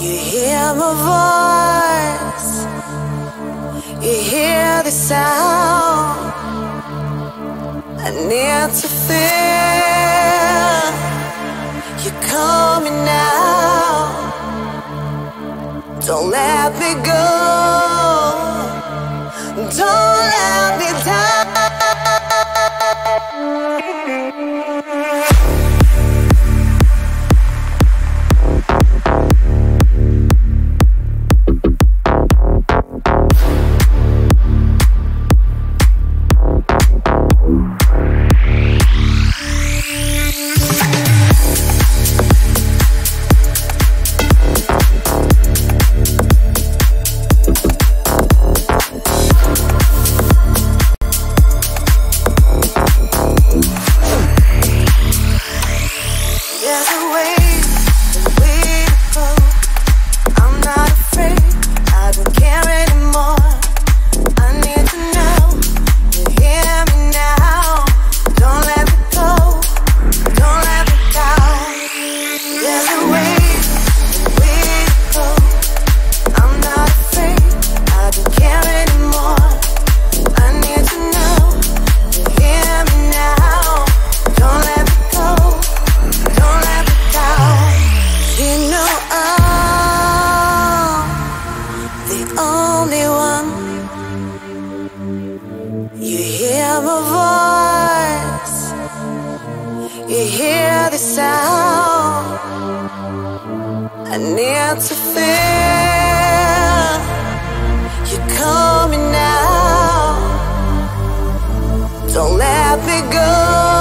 You hear my voice, you hear the sound. I need to feel you coming now. Don't let me go, don't let me down. You hear the sound. I need to feel you coming now. Don't let me go.